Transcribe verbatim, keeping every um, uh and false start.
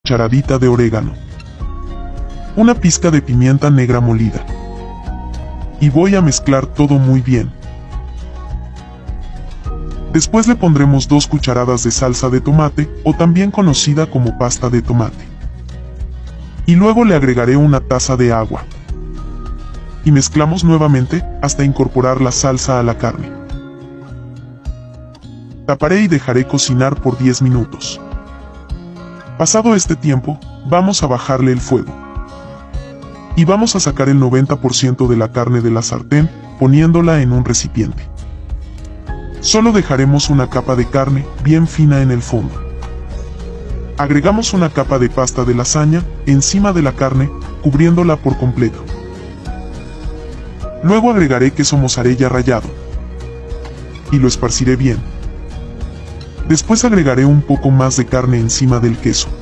cucharadita de orégano, una pizca de pimienta negra molida. Y voy a mezclar todo muy bien. Después le pondremos dos cucharadas de salsa de tomate, o también conocida como pasta de tomate. Y luego le agregaré una taza de agua. Y mezclamos nuevamente hasta incorporar la salsa a la carne. Taparé y dejaré cocinar por diez minutos. Pasado este tiempo, vamos a bajarle el fuego. Y vamos a sacar el noventa por ciento de la carne de la sartén, poniéndola en un recipiente. Solo dejaremos una capa de carne bien fina en el fondo. Agregamos una capa de pasta de lasaña encima de la carne, cubriéndola por completo. Luego agregaré queso mozzarella rallado. Y lo esparciré bien. Después agregaré un poco más de carne encima del queso.